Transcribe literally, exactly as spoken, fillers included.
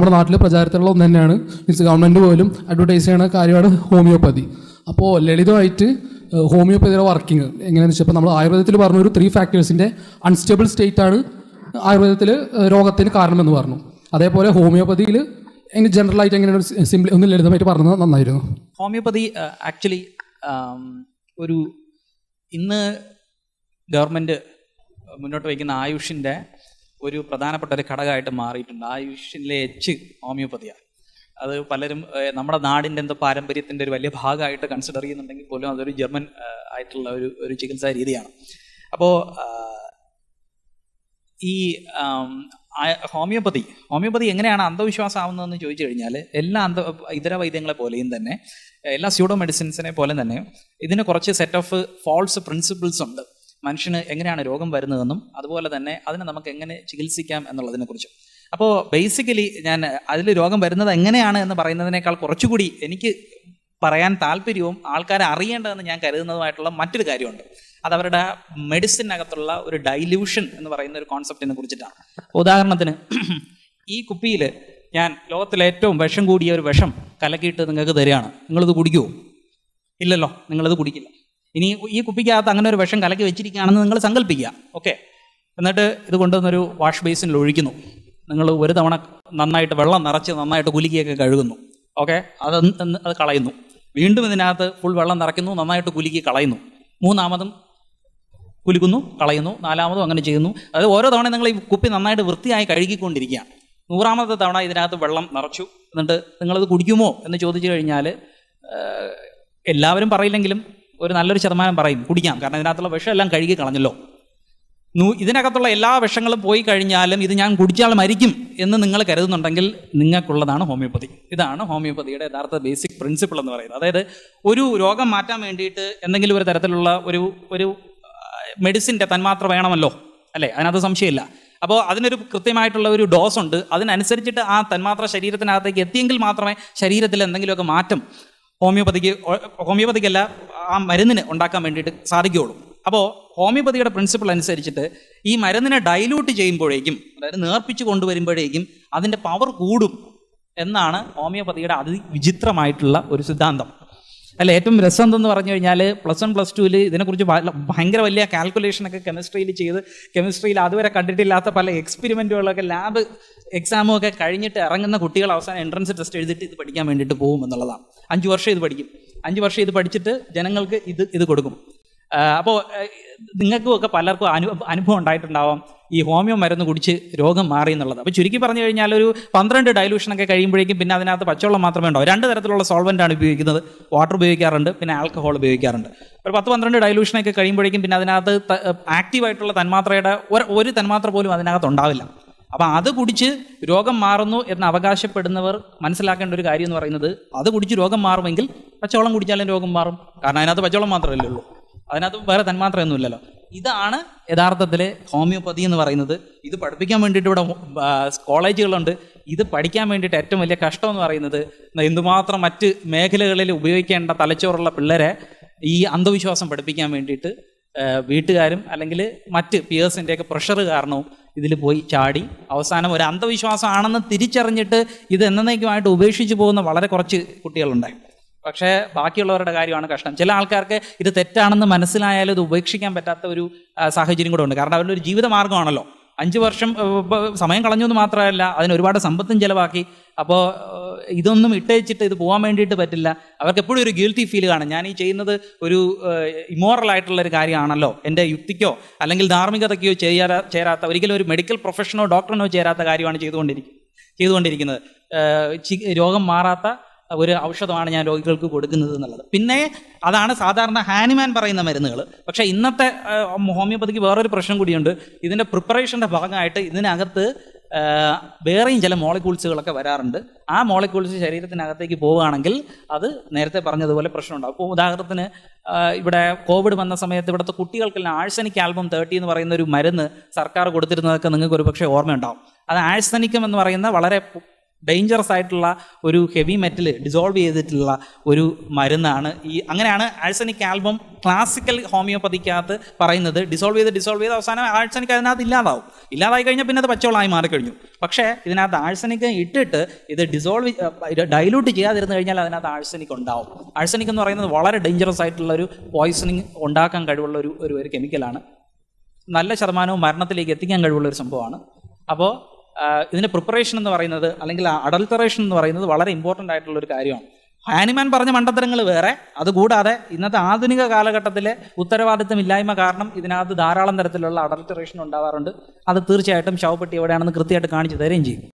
നമ്മുടെ നാട്ടിൽ പ്രചാരത്തിലുള്ള ഒന്ന് തന്നെയാണ്. മീൻസ് ഗവൺമെൻറ് പോലും അഡ്വർടൈസ് ചെയ്യുന്ന കാര്യമാണ് ഹോമിയോപ്പതി. അപ്പോൾ ലളിതമായിട്ട് ഹോമിയോപ്പതിയുടെ വർക്കിംഗ് എങ്ങനെയാണെന്ന് വെച്ചാൽ, ഇപ്പോൾ നമ്മൾ ആയുർവേദത്തിൽ പറഞ്ഞ ഒരു ത്രീ ഫാക്ടേഴ്സിൻ്റെ അൺസ്റ്റേബിൾ സ്റ്റേറ്റ് ആണ് ആയുർവേദത്തിൽ രോഗത്തിന് കാരണമെന്ന് പറഞ്ഞു. അതേപോലെ ഹോമിയോപ്പതിയിൽ അതിന് ജനറലായിട്ട് എങ്ങനെയാണ് സിംപിൾ ഒന്ന് ലളിതമായിട്ട് പറഞ്ഞത് നന്നായിരുന്നു. ഹോമിയോപ്പതി ആക്ച്വലി ഒരു ഇന്ന് ഗവൺമെൻറ് മുന്നോട്ട് വയ്ക്കുന്ന ആയുഷിൻ്റെ ഒരു പ്രധാനപ്പെട്ട ഒരു ഘടകമായിട്ട് മാറിയിട്ടുണ്ട്. ആയുഷിലെ എച്ച് ഹോമിയോപ്പതിയാണ്. അത് പലരും നമ്മുടെ നാടിൻ്റെ എന്തോ പാരമ്പര്യത്തിൻ്റെ ഒരു വലിയ ഭാഗമായിട്ട് കൺസിഡർ ചെയ്യുന്നുണ്ടെങ്കിൽ പോലും അതൊരു ജർമ്മൻ ആയിട്ടുള്ള ഒരു ഒരു ചികിത്സാ രീതിയാണ്. അപ്പോൾ ഈ ഹോമിയോപ്പതി ഹോമിയോപ്പതി എങ്ങനെയാണ് അന്ധവിശ്വാസം ആവുന്നതെന്ന് ചോദിച്ചു കഴിഞ്ഞാൽ, എല്ലാ അന്ധ ഇതര വൈദ്യങ്ങളെ പോലെയും തന്നെ എല്ലാ സ്യൂഡോ മെഡിസിൻസിനെ പോലെ തന്നെ ഇതിന് കുറച്ച് സെറ്റ് ഓഫ് ഫോൾസ് പ്രിൻസിപ്പിൾസ് ഉണ്ട്. മനുഷ്യന് എങ്ങനെയാണ് രോഗം വരുന്നതെന്നും അതുപോലെ തന്നെ അതിനെ നമുക്ക് എങ്ങനെ ചികിത്സിക്കാം എന്നുള്ളതിനെക്കുറിച്ചും. അപ്പോൾ ബേസിക്കലി ഞാൻ അതിൽ രോഗം വരുന്നത് എങ്ങനെയാണ് എന്ന് പറയുന്നതിനേക്കാൾ കുറച്ചുകൂടി എനിക്ക് പറയാൻ താല്പര്യവും ആൾക്കാരെ അറിയേണ്ടതെന്ന് ഞാൻ കരുതുന്നതുമായിട്ടുള്ള മറ്റൊരു കാര്യമുണ്ട്. അതവരുടെ മെഡിസിനകത്തുള്ള ഒരു ഡൈല്യൂഷൻ എന്ന് പറയുന്ന ഒരു കോൺസെപ്റ്റിനെ കുറിച്ചിട്ടാണ്. ഉദാഹരണത്തിന്, ഈ കുപ്പിയിൽ ഞാൻ ലോകത്തിലെ ഏറ്റവും വിഷം കൂടിയ ഒരു വിഷം കലക്കിയിട്ട് നിങ്ങൾക്ക് തരികയാണ്. നിങ്ങളിത് കുടിക്കുമോ? ഇല്ലല്ലോ, നിങ്ങളിത് കുടിക്കില്ല. ഇനി ഈ കുപ്പിക്കകത്ത് അങ്ങനെ ഒരു വിഷം കലക്കി വെച്ചിരിക്കുകയാണെന്ന് നിങ്ങൾ സങ്കല്പിക്കുക. ഓക്കെ, എന്നിട്ട് ഇത് കൊണ്ടുവന്നൊരു വാഷ് ബേസിനിൽ ഒഴിക്കുന്നു. നിങ്ങൾ ഒരു തവണ നന്നായിട്ട് വെള്ളം നിറച്ച് നന്നായിട്ട് കുലുക്കിയൊക്കെ കഴുകുന്നു. ഓക്കെ, അത് അത് കളയുന്നു. വീണ്ടും ഇതിനകത്ത് ഫുൾ വെള്ളം നിറയ്ക്കുന്നു, നന്നായിട്ട് കുലുക്കി കളയുന്നു. മൂന്നാമതും കുലുക്കുന്നു, കളയുന്നു. നാലാമതും അങ്ങനെ ചെയ്യുന്നു. അത് ഓരോ തവണ നിങ്ങൾ ഈ കുപ്പി നന്നായിട്ട് വൃത്തിയായി കഴുകിക്കൊണ്ടിരിക്കുകയാണ്. നൂറാമത്തെ തവണ ഇതിനകത്ത് വെള്ളം നിറച്ചു. എന്നിട്ട് നിങ്ങളത് കുടിക്കുമോ എന്ന് ചോദിച്ചു കഴിഞ്ഞാൽ എല്ലാവരും പറയില്ലെങ്കിലും ഒരു നല്ലൊരു ശതമാനം പറയും കുടിക്കാം. കാരണം ഇതിനകത്തുള്ള വിഷം എല്ലാം കഴുകി കളഞ്ഞല്ലോ. നൂ ഇതിനകത്തുള്ള എല്ലാ വിഷങ്ങളും പോയി കഴിഞ്ഞാലും ഇത് ഞാൻ കുടിച്ചാൽ മരിക്കും എന്ന് നിങ്ങൾ കരുതുന്നുണ്ടെങ്കിൽ നിങ്ങൾക്കുള്ളതാണ് ഹോമിയോപ്പതി. ഇതാണ് ഹോമിയോപ്പതിയുടെ യഥാർത്ഥ ബേസിക് പ്രിൻസിപ്പിൾ എന്ന് പറയുന്നത്. അതായത് ഒരു രോഗം മാറ്റാൻ വേണ്ടിയിട്ട് എന്തെങ്കിലും ഒരു തരത്തിലുള്ള ഒരു ഒരു മെഡിസിൻ്റെ തന്മാത്ര വേണമല്ലോ, അല്ലേ? അതിനകത്ത് സംശയമില്ല. അപ്പോൾ അതിനൊരു കൃത്യമായിട്ടുള്ള ഒരു ഡോസ് ഉണ്ട്. അതിനനുസരിച്ചിട്ട് ആ തന്മാത്ര ശരീരത്തിനകത്തേക്ക് എത്തിയെങ്കിൽ മാത്രമേ ശരീരത്തിൽ എന്തെങ്കിലുമൊക്കെ മാറ്റം ഹോമിയോപ്പതിക്ക് ഹോമിയോപ്പതിക്കല്ല ആ മരുന്നിന് ഉണ്ടാക്കാൻ വേണ്ടിയിട്ട് സാധിക്കുകയുള്ളൂ. അപ്പോൾ ഹോമിയോപ്പതിയുടെ പ്രിൻസിപ്പിൾ അനുസരിച്ചിട്ട് ഈ മരുന്നിനെ ഡൈല്യൂട്ട് ചെയ്യുമ്പോഴേക്കും, അതായത് നേർപ്പിച്ച് കൊണ്ടുവരുമ്പോഴേക്കും അതിൻ്റെ പവർ കൂടും എന്നാണ് ഹോമിയോപ്പതിയുടെ അതിവിചിത്രമായിട്ടുള്ള ഒരു സിദ്ധാന്തം. അല്ല, ഏറ്റവും രസം എന്തെന്ന് പറഞ്ഞു കഴിഞ്ഞാൽ, പ്ലസ് വൺ പ്ലസ് ടുവിൽ ഇതിനെക്കുറിച്ച് ഭയങ്കര വലിയ കാൽക്കുലേഷനൊക്കെ കെമിസ്ട്രിയിൽ ചെയ്ത് കെമിസ്ട്രിയിൽ അതുവരെ കണ്ടിട്ടില്ലാത്ത പല എക്സ്പെരിമെൻറ്റുകളൊക്കെ ലാബ് എക്സാമും ഒക്കെ കഴിഞ്ഞിട്ട് ഇറങ്ങുന്ന കുട്ടികൾ അവസാനം എൻട്രൻസ് ടെസ്റ്റ് എഴുതിയിട്ട് ഇത് പഠിക്കാൻ വേണ്ടിയിട്ട് പോകും എന്നുള്ളതാണ്. അഞ്ച് വർഷം ഇത് പഠിക്കും. അഞ്ച് വർഷം ഇത് പഠിച്ചിട്ട് ജനങ്ങൾക്ക് ഇത് ഇത് കൊടുക്കും. അപ്പോൾ നിങ്ങൾക്കും ഒക്കെ പലർക്കും അനു അനുഭവം ഉണ്ടായിട്ടുണ്ടാവാം ഈ ഹോമിയോ മരുന്ന് കുടിച്ച് രോഗം മാറി എന്നുള്ളത്. അപ്പോൾ ചുരുക്കി പറഞ്ഞു കഴിഞ്ഞാൽ ഒരു പന്ത്രണ്ട് ഡൈലൂഷനൊക്കെ കഴിയുമ്പോഴേക്കും പിന്നെ അതിനകത്ത് പച്ചവെള്ളം മാത്രമേ ഉണ്ടാവും. രണ്ട് തരത്തിലുള്ള സോൾവെൻ്റാണ് ഉപയോഗിക്കുന്നത്. വാട്ടർ ഉപയോഗിക്കാറുണ്ട്, പിന്നെ ആൽക്കഹോൾ ഉപയോഗിക്കാറുണ്ട്. ഒരു പത്ത് പന്ത്രണ്ട് ഡൈലൂഷനൊക്കെ കഴിയുമ്പോഴേക്കും പിന്നെ അതിനകത്ത് ആക്റ്റീവായിട്ടുള്ള തന്മാത്രയുടെ ഒരു ഒരു തന്മാത്ര പോലും അതിനകത്ത് ഉണ്ടാവില്ല. അപ്പം അത് കുടിച്ച് രോഗം മാറുന്നു എന്ന് അവകാശപ്പെടുന്നവർ മനസ്സിലാക്കേണ്ട ഒരു കാര്യം എന്ന് പറയുന്നത്, അത് കുടിച്ച് രോഗം മാറുമെങ്കിൽ പച്ചവെള്ളം കുടിച്ചാലും രോഗം മാറും. കാരണം അതിനകത്ത് പച്ചവെള്ളം മാത്രമല്ലേ ഉള്ളൂ, അതിനകത്ത് വേറെ തന്മാത്രയൊന്നുമില്ലല്ലോ. ഇതാണ് യഥാർത്ഥത്തിൽ ഹോമിയോപ്പതി എന്ന് പറയുന്നത്. ഇത് പഠിപ്പിക്കാൻ വേണ്ടിയിട്ട് ഇവിടെ കോളേജുകളുണ്ട്. ഇത് പഠിക്കാൻ വേണ്ടിയിട്ട് ഏറ്റവും വലിയ കഷ്ടം എന്ന് പറയുന്നത് എന്തുമാത്രം മറ്റ് മേഖലകളിൽ ഉപയോഗിക്കേണ്ട തലച്ചോറുള്ള പിള്ളേരെ ഈ അന്ധവിശ്വാസം പഠിപ്പിക്കാൻ വേണ്ടിയിട്ട് വീട്ടുകാരും അല്ലെങ്കിൽ മറ്റ് പിയേഴ്സിൻ്റെയൊക്കെ പ്രഷർ കാരണവും ഇതിൽ പോയി ചാടി അവസാനം ഒരു അന്ധവിശ്വാസമാണെന്ന് തിരിച്ചറിഞ്ഞിട്ട് ഇത് എന്നേക്കുമായിട്ട് ഉപേക്ഷിച്ച് പോകുന്ന വളരെ കുറച്ച് കുട്ടികളുണ്ടായി. പക്ഷേ ബാക്കിയുള്ളവരുടെ കാര്യമാണ് കഷ്ടം. ചില ആൾക്കാർക്ക് ഇത് തെറ്റാണെന്ന് മനസ്സിലായാലും ഇത് ഉപേക്ഷിക്കാൻ പറ്റാത്ത ഒരു സാഹചര്യം കൂടെ ഉണ്ട്. കാരണം അവരുടെ ഒരു ജീവിത മാർഗ്ഗമാണല്ലോ. അഞ്ച് വർഷം സമയം കളഞ്ഞു എന്ന് മാത്രമല്ല, അതിന് ഒരുപാട് സമ്പത്തും ചിലവാക്കി. അപ്പോൾ ഇതൊന്നും ഇട്ടേച്ചിട്ട് ഇത് പോകാൻ വേണ്ടിയിട്ട് പറ്റില്ല. അവർക്ക് എപ്പോഴും ഒരു ഗിൽറ്റി ഫീൽ കാണും. ഞാൻ ഈ ചെയ്യുന്നത് ഒരു ഇമോറൽ ആയിട്ടുള്ളൊരു കാര്യമാണല്ലോ, എൻ്റെ യുക്തിക്കോ അല്ലെങ്കിൽ ധാർമ്മികതയ്ക്കോ ചെയ്യാ ചേരാത്ത ഒരിക്കലും ഒരു മെഡിക്കൽ പ്രൊഫഷനോ ഡോക്ടറിനോ ചേരാത്ത കാര്യമാണ് ചെയ്തുകൊണ്ടിരിക്കുന്നത് ചെയ്തുകൊണ്ടിരിക്കുന്നത് രോഗം മാറാത്ത ഒരു ഔഷധമാണ് ഞാൻ രോഗികൾക്ക് കൊടുക്കുന്നത് എന്നുള്ളത്. പിന്നെ അതാണ് സാധാരണ ഹാനിമാൻ പറയുന്ന മരുന്നുകൾ. പക്ഷേ ഇന്നത്തെ ഹോമിയോപ്പതിക്ക് വേറൊരു പ്രശ്നം കൂടിയുണ്ട്. ഇതിൻ്റെ പ്രിപ്പറേഷൻ്റെ ഭാഗമായിട്ട് ഇതിനകത്ത് വേറെയും ചില മോളിക്യൂൾസുകളൊക്കെ വരാറുണ്ട്. ആ മോളിക്യൂൾസ് ശരീരത്തിനകത്തേക്ക് പോവുകയാണെങ്കിൽ അത് നേരത്തെ പറഞ്ഞതുപോലെ പ്രശ്നമുണ്ടാകും. ഇപ്പോൾ ഉദാഹരണത്തിന് ഇവിടെ കോവിഡ് വന്ന സമയത്ത് ഇവിടുത്തെ കുട്ടികൾക്കെല്ലാം ആഴ്സനിക് ആൽബം തേർട്ടി എന്ന് പറയുന്ന ഒരു മരുന്ന് സർക്കാർ കൊടുത്തിരുന്നതൊക്കെ നിങ്ങൾക്ക് ഒരു പക്ഷേ ഓർമ്മയുണ്ടാവും. അത് ആഴ്സനിക്കം എന്ന് പറയുന്ന വളരെ ഡേഞ്ചറസ് ആയിട്ടുള്ള ഒരു ഹെവി മെറ്റൽ ഡിസോൾവ് ചെയ്തിട്ടുള്ള ഒരു മരുന്നാണ് ഈ. അങ്ങനെയാണ് ആഴ്സനിക് ആൽബം ക്ലാസിക്കൽ ഹോമിയോപ്പതിക്കകത്ത് പറയുന്നത്. ഡിസോൾവ് ചെയ്ത് ഡിസോൾവ് ചെയ്ത് അവസാനം ആഴ്സനിക് അതിനകത്ത് ഇല്ലാതാവും. ഇല്ലാതായി കഴിഞ്ഞാൽ പിന്നെ അത് പച്ചവെള്ളമായി മാറിക്കഴിഞ്ഞു. പക്ഷേ ഇതിനകത്ത് ആഴ്സനിക് ഇട്ടിട്ട് ഇത് ഡിസോൾവ് ഡൈലൂട്ട് ചെയ്യാതിരുന്നു കഴിഞ്ഞാൽ അതിനകത്ത് ആഴ്സനിക് ഉണ്ടാവും. ആഴ്സനിക് എന്ന് പറയുന്നത് വളരെ ഡേഞ്ചറസ് ആയിട്ടുള്ള ഒരു പോയ്സണിങ് ഉണ്ടാക്കാൻ കഴിവുള്ള ഒരു ഒരു കെമിക്കലാണ്. നല്ല ശതമാനവും മരണത്തിലേക്ക് എത്തിക്കാൻ കഴിവുള്ള ഒരു സംഭവമാണ്. അപ്പോൾ ഇതിൻ്റെ പ്രിപ്പറേഷൻ എന്ന് പറയുന്നത് അല്ലെങ്കിൽ അഡൾട്ടറേഷൻ എന്ന് പറയുന്നത് വളരെ ഇമ്പോർട്ടൻ്റ് ആയിട്ടുള്ള ഒരു കാര്യമാണ്. ഹാനിമാൻ പറഞ്ഞ മണ്ടത്തരങ്ങൾ വേറെ, അതുകൂടാതെ ഇന്നത്തെ ആധുനിക കാലഘട്ടത്തിലെ ഉത്തരവാദിത്തമില്ലായ്മ കാരണം ഇതിനകത്ത് ധാരാളം തരത്തിലുള്ള അഡൾട്ടറേഷൻ ഉണ്ടാവാറുണ്ട്. അത് തീർച്ചയായിട്ടും ശവപ്പെട്ടി എവിടെയാണെന്ന് കൃത്യമായിട്ട് കാണിച്ചു തരുകയും ചെയ്യും.